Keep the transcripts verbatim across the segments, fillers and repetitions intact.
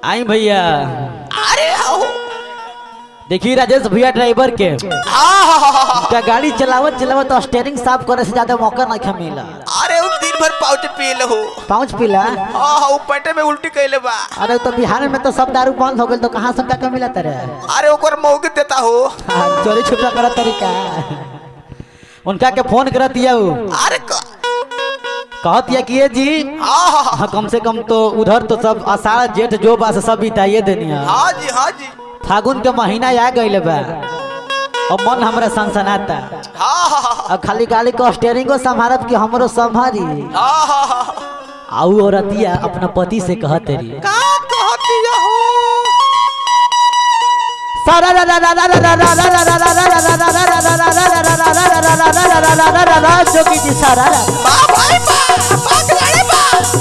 आई भैया अरे आओ देखिए राजेश भैया ड्राइवर के क्या गाड़ी चलावत चलावत तो स्टीयरिंग साफ करे से ज्यादा मौका नहीं मिला। अरे वो दिन भर पाउच पी ले हो पाउच पीला हां हां पेटे में उल्टी कइले बा। अरे तो बिहार में तो सब दारू बंद हो गइल तो कहां से टका मिला तेरे। अरे ओकर मौके देता हो हां चोरी छुपा कर तरीका उनका के फोन करत दिया। अरे कहत या कि जी हां हां कम से कम तो उधर तो सब आषाढ़ जेठ जो बास सब बिताइए देनी है। हां जी हां जी फागुन के महीना आ गइल बा और मन हमरा सनसनाता। हां हां अब खाली गाड़ी को स्टीयरिंगो संभारत कि हमरो संभारी। हां हां आऊ औरतिया अपना पति से कहत रही का कहतिया हो सारा रा रा रा रा रा रा रा रा रा रा रा रा जोगी जी सारा बा भाई बा पागलाड़े बा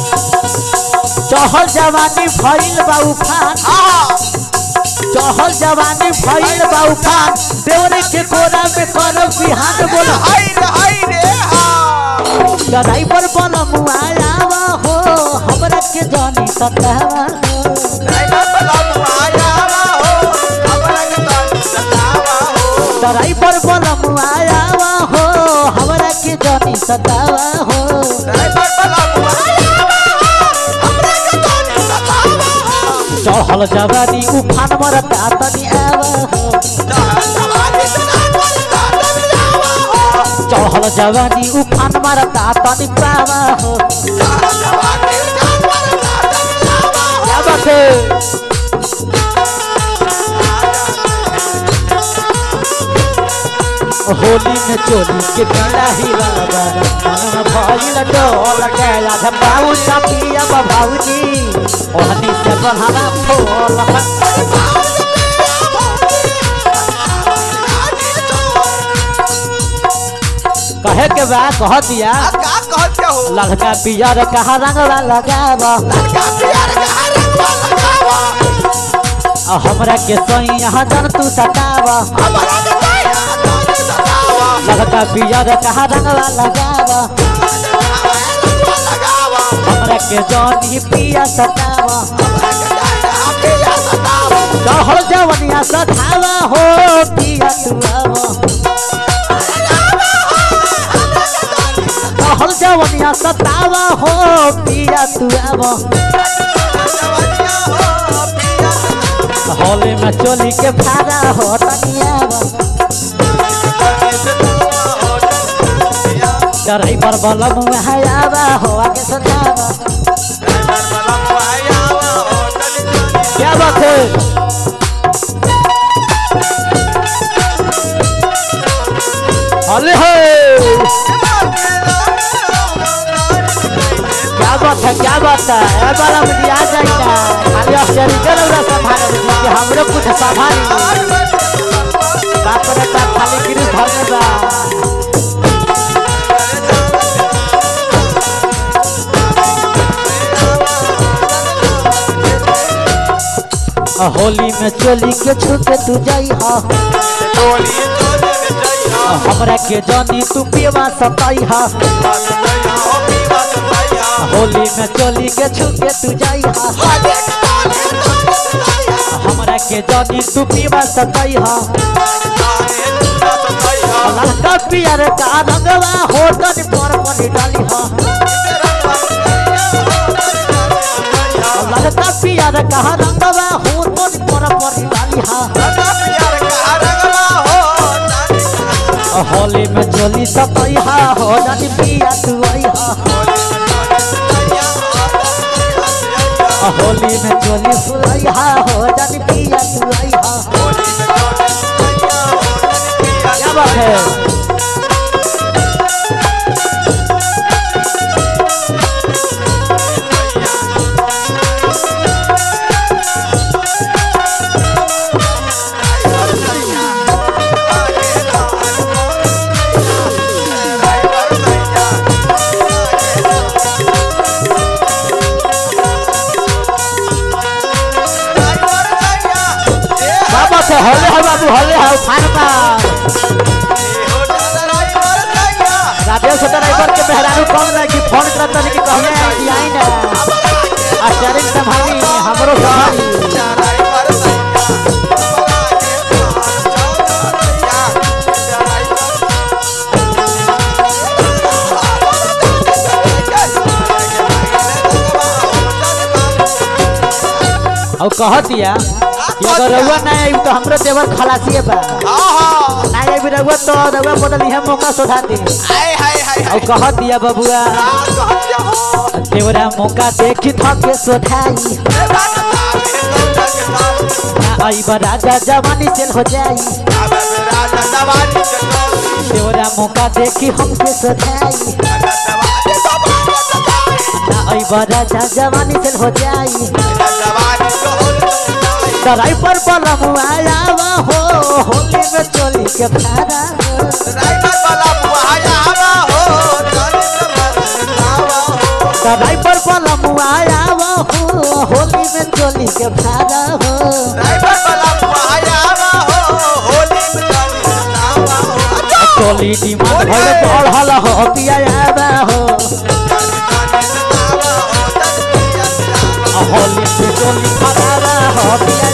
चहल जवानी भइल बा उफान। हां चहल जवानी भइल बा उफान देवरे के कोरा में करब बिहान बोल हाय रे हाय रे हां ड्राइवर बनम आयावा हो हमरा के जानी सतावा हो ड्राइवर बनम आयावा हो हमरा के जानी सतावा हो ड्राइवर बनम आयावा हो हमरा के जानी सतावा हो ड्राइवर बनम आयावा हो हमरा के जानी सतावा हो चहल जवानी उफान मरता तनी आवा हो चहल जवानी उफान मरता तनी पावा हो क्या बात है होली में चोली के पीला ही बाबा मन भइल डोल के आधा बाऊ चपिया बाबूजी ओहनी से बढ़ावा फोल कहे के बा कह दिया का कहते हो लड़का पियर कहा रंगवा लगावा लड़का प्यार का रंगवा लगावा हमरा के सही यहाँ जन तू सतावा हमरा के जानी सतावा लड़का पियर कहा रंगवा लगावा रंगवा लगावा हमरा के जानी पिया सतावा हमरा के जानी पिया सतावा चहल जवनिया सतावा हो पिया तू आवा चहल जवनिया सतावा हो पिया तू आवा होली में चोली के भाड़ा हो तनियावा ड्राइवर बलम आयावा हो आगे सतावा क्या बात है अरे हो क्या बात है क्या बात है ए बाला मुझे आ जाएगा खाली स्टीयरिंग वाला संभाल कि हमरो कुछ संभाल बाप रे बाप खाली गिरी धरने बा होली में चोली के छुके तू जाई हा हमरा के जानी तू पीवा सताई हा होली में चोली के छुके तू जाई हा हमरा के जानी तू पीवा सताई हा लड़का पियर का रंगवा हो तन पर पर डाली हा लड़का पियर का रंगवा हो तन पर पर डाली हा होली में चोली सताई हा हो जानी पिया तू आई हा होली में चोली फुलाई हा हो जानी पिया तू आई हा क्या बात है हले है बाबू हले है फान का राजेश ड्राइवर के मेहरारू कौन रहे कि फोन करता नहीं कि कहने आई ना स्टीयरिंग संभाली हमरो संभाली और कह दिया कि अगर रउआ ना आई तो हमरो देवर खलासी बा हां हां ना आई रउआ तो रउआ बदल इहे मौका सोधा दे हाय हाय हाय और कह दिया बबुआ देवरा मौका देखी थके सोधाई आई राजा जवानी चल हो जाई देवरा मौका देखी हमके सोधाई आई राजा जवानी चल हो जाई तराई पर बलम आया हो होली में चोली के फारा तराई पर बलम आया हो तराई पर बलम आया हो होली में चोली के फारा हो तराई पर बलम आया हो होली में चोली डिमांड भले बढ़ल हो पिया हो होली में चोली फारा हो पिया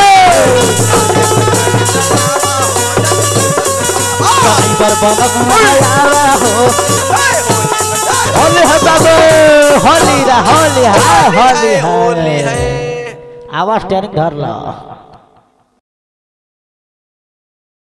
ड्राइवर बलम आया हो होली है बाबू होली रा होली है होली है आवाज स्टेरिंग धर लो।